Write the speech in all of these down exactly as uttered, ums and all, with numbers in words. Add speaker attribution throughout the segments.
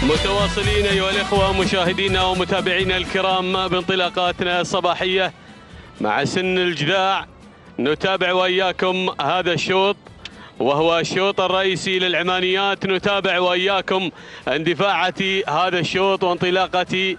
Speaker 1: متواصلين أيها الإخوة مشاهدينا ومتابعينا الكرام بانطلاقاتنا الصباحية مع سن الجذاع. نتابع وإياكم هذا الشوط وهو الشوط الرئيسي للعمانيات. نتابع وإياكم اندفاعة هذا الشوط وانطلاقة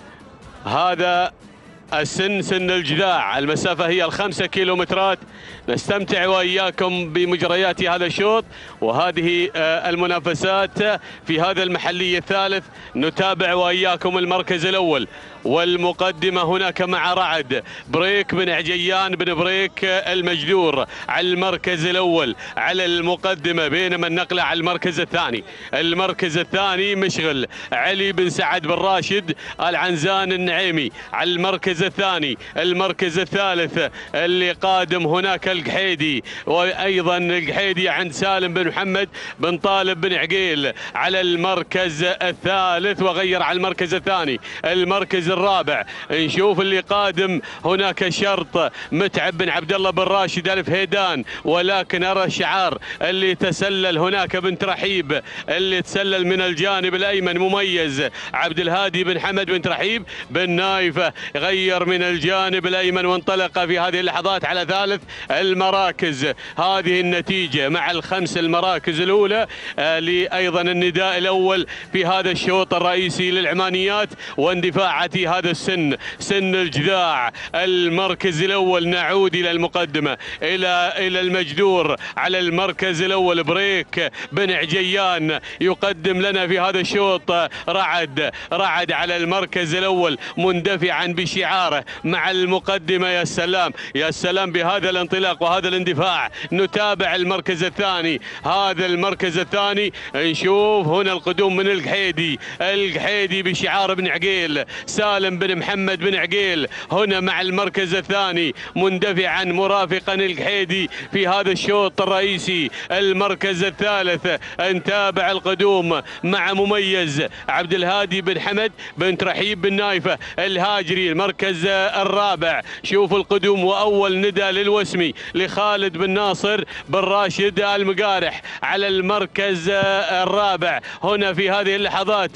Speaker 1: هذا السن سن الجذاع. المسافة هي الخمسة كيلومترات. نستمتع وإياكم بمجريات هذا الشوط وهذه المنافسات في هذا المحلي الثالث. نتابع وإياكم المركز الأول والمقدمة هناك مع رعد بريك بن عجيان بن بريك المجذور على المركز الأول على المقدمة، بينما النقلة على المركز الثاني. المركز الثاني مشغل علي بن سعد بن راشد العنزان النعيمي على المركز الثاني. المركز الثالث اللي قادم هناك القحيدي، وأيضا القحيدي عند سالم بن محمد بن طالب بن عقيل على المركز الثالث وغير على المركز الثاني. المركز الرابع نشوف اللي قادم هناك شرط متعب بن عبد الله بن راشد الف هيدان، ولكن ارى الشعار اللي تسلل هناك بنت رحيب اللي تسلل من الجانب الايمن مميز عبد الهادي بن حمد بنت رحيب بن نايفه، غير من الجانب الايمن وانطلق في هذه اللحظات على ثالث المراكز. هذه النتيجه مع الخمس المراكز الاولى لايضا النداء الاول في هذا الشوط الرئيسي للعمانيات واندفاعة هذا السن سن الجذاع. المركز الاول نعود الى المقدمه الى الى المجذور على المركز الاول بريك بن عجيان يقدم لنا في هذا الشوط رعد رعد على المركز الاول مندفعا بشعاره مع المقدمه. يا سلام يا سلام بهذا الانطلاق وهذا الاندفاع. نتابع المركز الثاني. هذا المركز الثاني نشوف هنا القدوم من القحيدي القحيدي بشعار بن عقيل سالم بن محمد بن عقيل هنا مع المركز الثاني مندفعا مرافقا القحيدي في هذا الشوط الرئيسي. المركز الثالث نتابع القدوم مع مميز عبد الهادي بن حمد بن رحيب بن نايفه الهاجري. المركز الرابع شوفوا القدوم واول ندى للوسمي لخالد بن ناصر بن راشد المقارح على المركز الرابع هنا في هذه اللحظات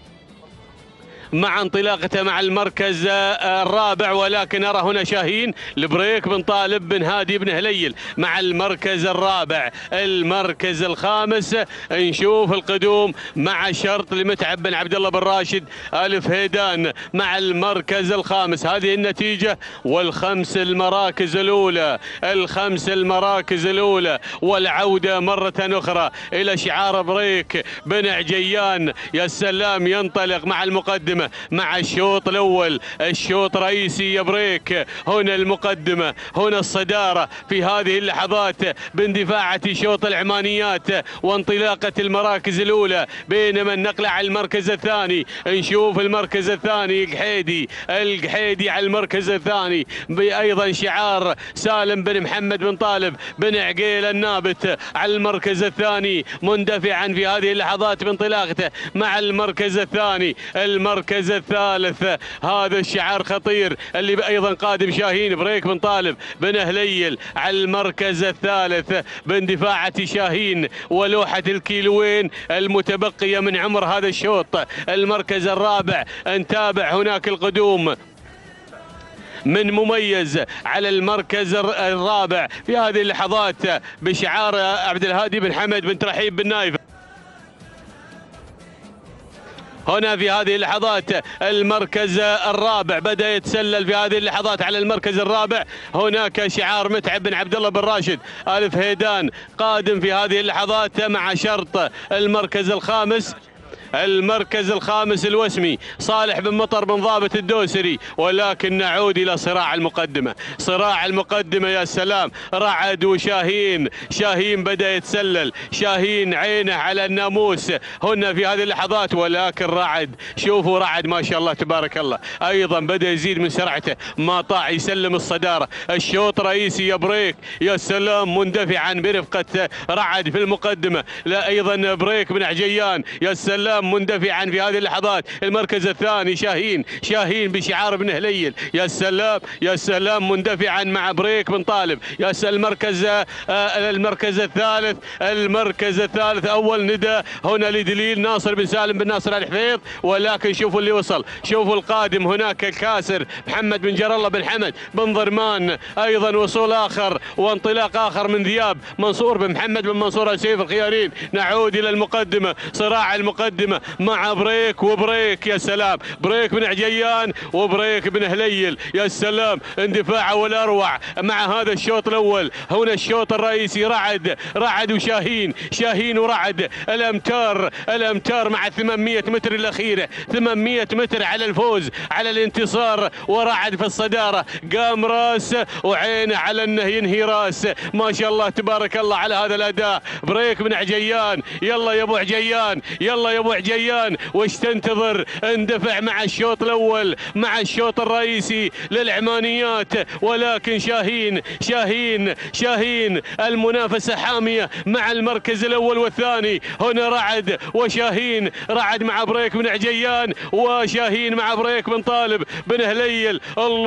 Speaker 1: مع انطلاقته مع المركز الرابع. ولكن أرى هنا شاهين البريك بن طالب بن هادي بن هليل مع المركز الرابع. المركز الخامس نشوف القدوم مع شرط لمتعب بن عبد الله بن راشد الف هيدان مع المركز الخامس. هذه النتيجة والخمس المراكز الأولى الخمس المراكز الأولى والعودة مرة أخرى إلى شعار بريك بن عجيان. يا سلام ينطلق مع المقدمة مع الشوط الأول. الشوط رئيسي يا بريك هنا المقدمة هنا الصدارة في هذه اللحظات باندفاعة شوط العمانيات وانطلاقة المراكز الأولى، بينما النقلة على المركز الثاني. نشوف المركز الثاني القحيدي القحيدي على المركز الثاني بأيضا شعار سالم بن محمد بن طالب بن عقيل النابت على المركز الثاني مندفعا في هذه اللحظات بانطلاقته مع المركز الثاني. المركز الثالث هذا الشعار خطير اللي ايضا قادم شاهين بريك بن طالب بن هليل على المركز الثالث باندفاعة شاهين ولوحة الكيلوين المتبقية من عمر هذا الشوط. المركز الرابع نتابع هناك القدوم من مميز على المركز الرابع في هذه اللحظات بشعار عبد الهادي بن حمد بن رحيب بن نايف. هنا في هذه اللحظات المركز الرابع بدأ يتسلل في هذه اللحظات على المركز الرابع. هناك شعار متعب بن عبد الله بن راشد الف هيدان قادم في هذه اللحظات مع شرط المركز الخامس. المركز الخامس الوسمي صالح بن مطر بن ضابط الدوسري. ولكن نعود إلى صراع المقدمة صراع المقدمة. يا سلام رعد وشاهين. شاهين بدأ يتسلل شاهين عينه على الناموس هنا في هذه اللحظات، ولكن رعد شوفوا رعد ما شاء الله تبارك الله أيضا بدأ يزيد من سرعته ما طاع يسلم الصدارة. الشوط رئيسي يا بريك يا سلام مندفعا برفقة رعد في المقدمة. لا أيضا بريك بن عجيان. يا سلام سلام مندفعا في هذه اللحظات. المركز الثاني شاهين، شاهين بشعار بن هليل. يا سلام يا سلام مندفعا مع بريك بن طالب. يا سلام المركز المركز الثالث، المركز الثالث اول ندى هنا لدليل ناصر بن سالم بن ناصر الحفيظ، ولكن شوفوا اللي وصل، شوفوا القادم هناك الكاسر محمد بن جر الله بن حمد بن ضرمان، ايضا وصول اخر وانطلاق اخر من ذياب منصور بن محمد بن منصور السيف الخيارين. نعود الى المقدمه، صراع المقدمه مع بريك وبريك. يا سلام بريك بن عجيان وبريك بن هليل. يا سلام اندفاع والاروع مع هذا الشوط الاول. هنا الشوط الرئيسي رعد، رعد وشاهين، شاهين ورعد. الامتار الامتار مع ثمانمئة متر الاخيره، ثمانمئة متر على الفوز على الانتصار، ورعد في الصداره. قام راس وعينه على انه ينهي راس. ما شاء الله تبارك الله على هذا الاداء. بريك بن عجيان، يلا يا ابو عجيان، يلا يا ابو عجيان، وش تنتظر؟ اندفع مع الشوط الاول، مع الشوط الرئيسي للعمانيات. ولكن شاهين شاهين شاهين المنافسه حاميه مع المركز الاول والثاني. هنا رعد وشاهين، رعد مع بريك بن عجيان وشاهين مع بريك بن طالب بن هليل.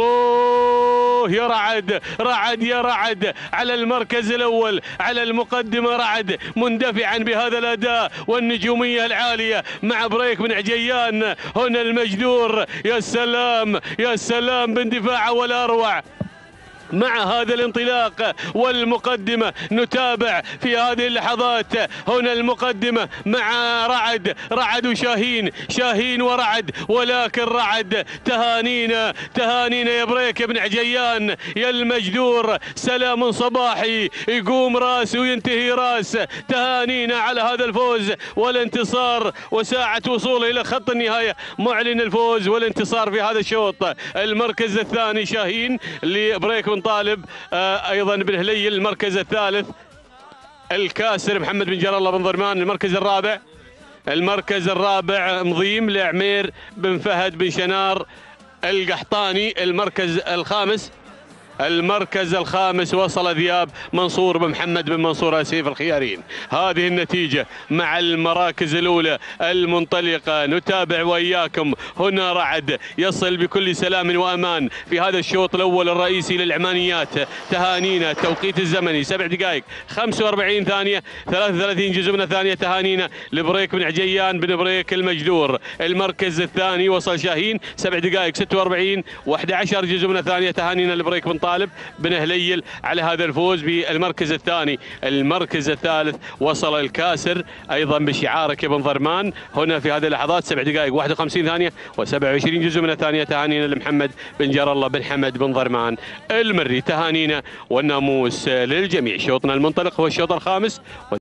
Speaker 1: الله يا رعد، رعد يا رعد على المركز الاول، على المقدمه رعد مندفعا بهذا الاداء والنجوميه العاليه مع بريك بن عجيان. هنا المجدور، يا سلام يا سلام باندفاعه والاروع مع هذا الانطلاق والمقدمة. نتابع في هذه اللحظات هنا المقدمة مع رعد، رعد وشاهين، شاهين ورعد. ولكن رعد تهانينا، تهانينا يا بريك بن عجيان يا المجدور. سلام صباحي، يقوم راس وينتهي راس. تهانينا على هذا الفوز والانتصار وساعة وصوله إلى خط النهاية معلن الفوز والانتصار في هذا الشوط. المركز الثاني شاهين لبريك بن طالب، آه ايضا بن هليل. المركز الثالث الكاسر محمد بن جر الله بن ضرمان. المركز الرابع، المركز الرابع مضيم لعمير بن فهد بن شنار القحطاني. المركز الخامس، المركز الخامس وصل ذياب منصور بن محمد بن منصور السيف الخيارين. هذه النتيجة مع المراكز الأولى المنطلقة. نتابع وإياكم. هنا رعد يصل بكل سلام وأمان في هذا الشوط الأول الرئيسي للعمانيات. تهانينا توقيت الزمني سبع دقائق خمسة وأربعين ثانية ثلاثة وثلاثين جزء من الثانية. تهانينا لبريك بن عجيان بن بريك المجدور. المركز الثاني وصل شاهين سبع دقائق ستة وأربعين وأحد عشر جزء من الثانية. تهانينا لبريك بن طالب بن هليل على هذا الفوز بالمركز الثاني. المركز الثالث وصل الكاسر ايضا بشعارك يا بن ضرمان. هنا في هذه اللحظات سبع دقائق واحد وخمسين ثانيه وسبعة وعشرين جزء من الثانيه. تهانينا لمحمد بن جر الله بن حمد بن ضرمان المري. تهانينا والناموس للجميع. شوطنا المنطلق هو الشوط الخامس.